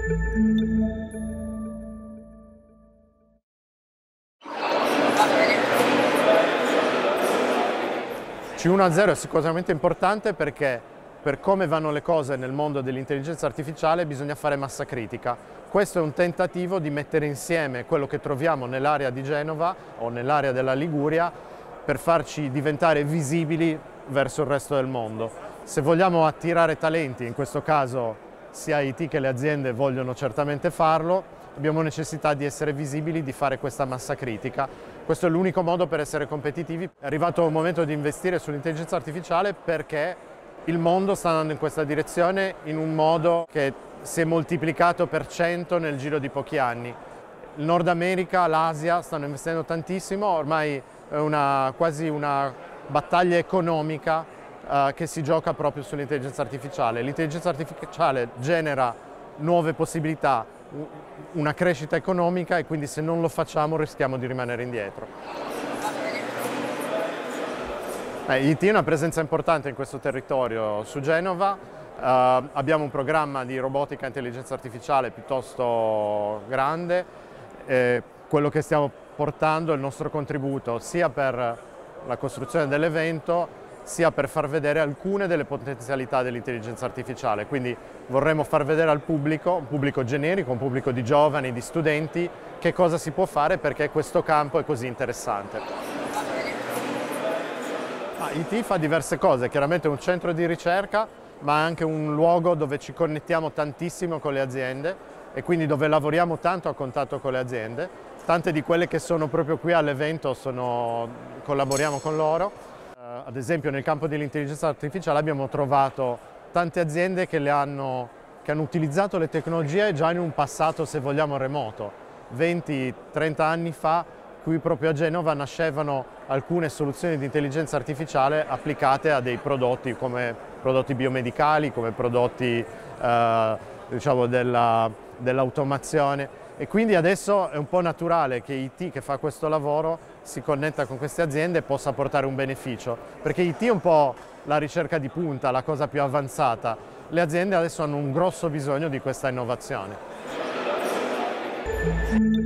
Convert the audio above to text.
C1-0 è sicuramente importante perché per come vanno le cose nel mondo dell'intelligenza artificiale bisogna fare massa critica. Questo è un tentativo di mettere insieme quello che troviamo nell'area di Genova o nell'area della Liguria per farci diventare visibili verso il resto del mondo. Se vogliamo attirare talenti, in questo caso sia IT che le aziende vogliono certamente farlo, abbiamo necessità di essere visibili, di fare questa massa critica. Questo è l'unico modo per essere competitivi. È arrivato il momento di investire sull'intelligenza artificiale perché il mondo sta andando in questa direzione in un modo che si è moltiplicato per 100 nel giro di pochi anni. Il Nord America, l'Asia stanno investendo tantissimo, ormai è quasi una battaglia economica che si gioca proprio sull'intelligenza artificiale. L'intelligenza artificiale genera nuove possibilità, una crescita economica e quindi se non lo facciamo rischiamo di rimanere indietro. IT è una presenza importante in questo territorio su Genova, abbiamo un programma di robotica e intelligenza artificiale piuttosto grande, quello che stiamo portando è il nostro contributo sia per la costruzione dell'evento sia per far vedere alcune delle potenzialità dell'intelligenza artificiale, quindi vorremmo far vedere al pubblico, un pubblico generico, un pubblico di giovani, di studenti, che cosa si può fare perché questo campo è così interessante. IT fa diverse cose, chiaramente è un centro di ricerca, ma è anche un luogo dove ci connettiamo tantissimo con le aziende e quindi dove lavoriamo tanto a contatto con le aziende. Tante di quelle che sono proprio qui all'evento collaboriamo con loro. Ad esempio nel campo dell'intelligenza artificiale abbiamo trovato tante aziende che hanno utilizzato le tecnologie già in un passato, se vogliamo, remoto. 20-30 anni fa, qui proprio a Genova nascevano alcune soluzioni di intelligenza artificiale applicate a dei prodotti come prodotti biomedicali, come prodotti diciamo dell'automazione. E quindi adesso è un po' naturale che IT che fa questo lavoro si connetta con queste aziende e possa portare un beneficio, perché IT è un po' la ricerca di punta, la cosa più avanzata. Le aziende adesso hanno un grosso bisogno di questa innovazione.